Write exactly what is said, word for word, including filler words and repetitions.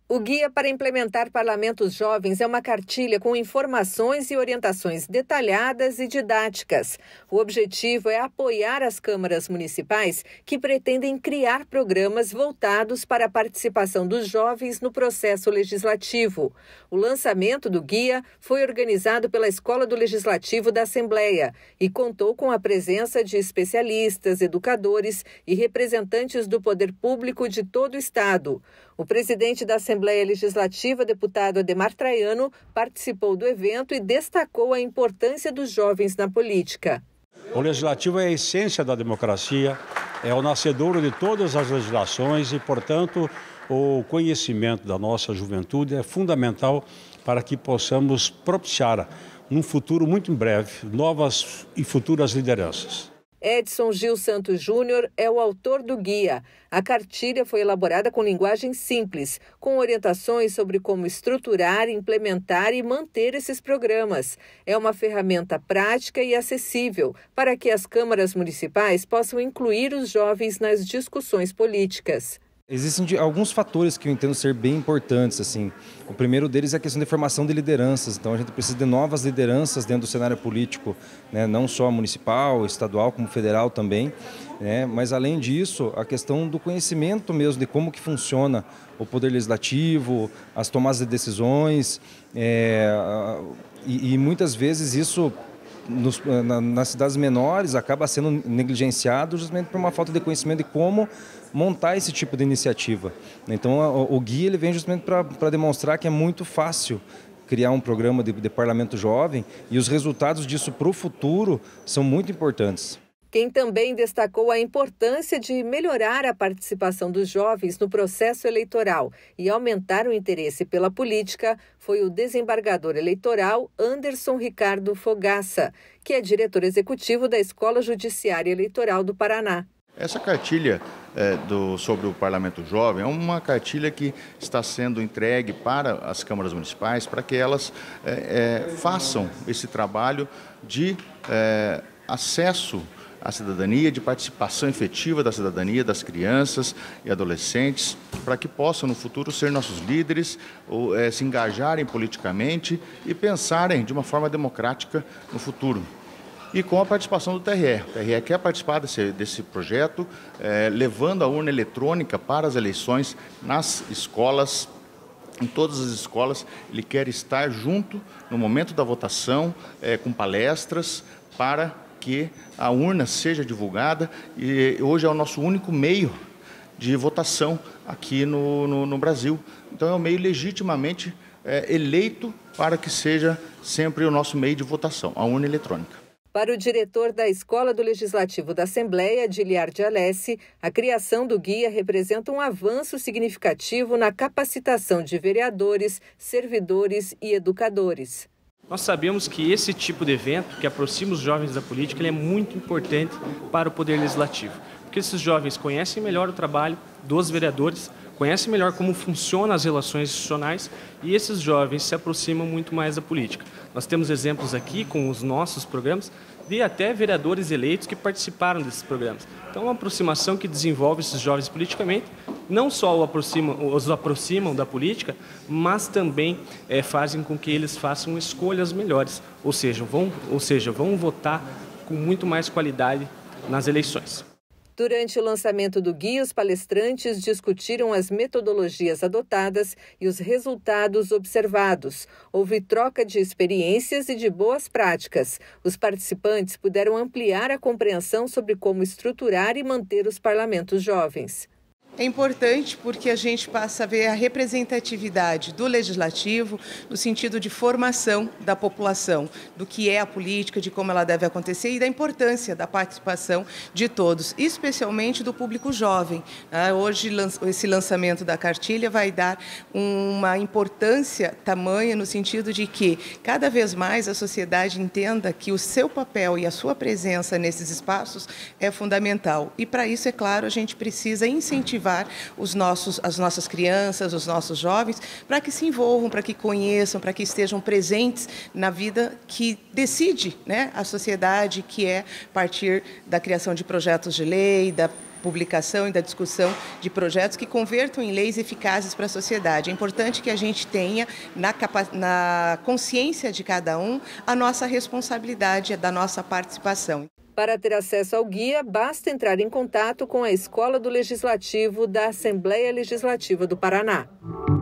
O Guia para Implementar Parlamentos Jovens é uma cartilha com informações e orientações detalhadas e didáticas. O objetivo é apoiar as câmaras municipais que pretendem criar programas voltados para a participação dos jovens no processo legislativo. O lançamento do guia foi organizado pela Escola do Legislativo da Assembleia e contou com a presença de especialistas, educadores e representantes do poder público de todo o estado. O presidente da Assembleia Legislativa, deputado Ademar Traiano, participou do evento e destacou a importância dos jovens na política. O legislativo é a essência da democracia, é o nascedouro de todas as legislações e, portanto, o conhecimento da nossa juventude é fundamental para que possamos propiciar, num futuro muito em breve, novas e futuras lideranças. Edson Gil Santos Júnior é o autor do guia. A cartilha foi elaborada com linguagem simples, com orientações sobre como estruturar, implementar e manter esses programas. É uma ferramenta prática e acessível para que as câmaras municipais possam incluir os jovens nas discussões políticas. Existem alguns fatores que eu entendo ser bem importantes, assim. O primeiro deles é a questão de formação de lideranças. Então a gente precisa de novas lideranças dentro do cenário político, né? Não só municipal, estadual, como federal também, né? Mas além disso, a questão do conhecimento mesmo de como que funciona o poder legislativo, as tomadas de decisões, é, e, e muitas vezes isso Nos, na, nas cidades menores acaba sendo negligenciado justamente por uma falta de conhecimento de como montar esse tipo de iniciativa. Então o, o guia ele vem justamente para demonstrar que é muito fácil criar um programa de, de parlamento jovem e os resultados disso para o futuro são muito importantes. Quem também destacou a importância de melhorar a participação dos jovens no processo eleitoral e aumentar o interesse pela política foi o desembargador eleitoral Anderson Ricardo Fogaça, que é diretor executivo da Escola Judiciária Eleitoral do Paraná. Essa cartilha é, do, sobre o Parlamento Jovem é uma cartilha que está sendo entregue para as câmaras municipais para que elas é, é, façam esse trabalho de é, acesso a cidadania, de participação efetiva da cidadania, das crianças e adolescentes, para que possam no futuro ser nossos líderes, ou, é, se engajarem politicamente e pensarem de uma forma democrática no futuro. E com a participação do T R E. O T R E quer participar desse, desse projeto, é, levando a urna eletrônica para as eleições nas escolas, em todas as escolas. Ele quer estar junto no momento da votação, é, com palestras, para que a urna seja divulgada, e hoje é o nosso único meio de votação aqui no, no, no Brasil. Então é um meio legitimamente é, eleito para que seja sempre o nosso meio de votação, a urna eletrônica. Para o diretor da Escola do Legislativo da Assembleia, Diliar de Alessi, a criação do guia representa um avanço significativo na capacitação de vereadores, servidores e educadores. Nós sabemos que esse tipo de evento, que aproxima os jovens da política, ele é muito importante para o Poder Legislativo. Porque esses jovens conhecem melhor o trabalho dos vereadores, conhecem melhor como funcionam as relações institucionais e esses jovens se aproximam muito mais da política. Nós temos exemplos aqui com os nossos programas de até vereadores eleitos que participaram desses programas. Então, é uma aproximação que desenvolve esses jovens politicamente, não só os aproximam, os aproximam da política, mas também é, fazem com que eles façam escolhas melhores, ou seja, vão, ou seja, vão votar com muito mais qualidade nas eleições. Durante o lançamento do guia, os palestrantes discutiram as metodologias adotadas e os resultados observados. Houve troca de experiências e de boas práticas. Os participantes puderam ampliar a compreensão sobre como estruturar e manter os parlamentos jovens. É importante porque a gente passa a ver a representatividade do legislativo no sentido de formação da população, do que é a política, de como ela deve acontecer e da importância da participação de todos, especialmente do público jovem. Hoje, esse lançamento da cartilha vai dar uma importância tamanha no sentido de que cada vez mais a sociedade entenda que o seu papel e a sua presença nesses espaços é fundamental. E para isso, é claro, a gente precisa incentivar Os nossos, as nossas crianças, os nossos jovens, para que se envolvam, para que conheçam, para que estejam presentes na vida que decide, né, a sociedade, que é a partir da criação de projetos de lei, da publicação e da discussão de projetos que convertam em leis eficazes para a sociedade. É importante que a gente tenha na, na consciência de cada um a nossa responsabilidade, da nossa participação. Para ter acesso ao guia, basta entrar em contato com a Escola do Legislativo da Assembleia Legislativa do Paraná.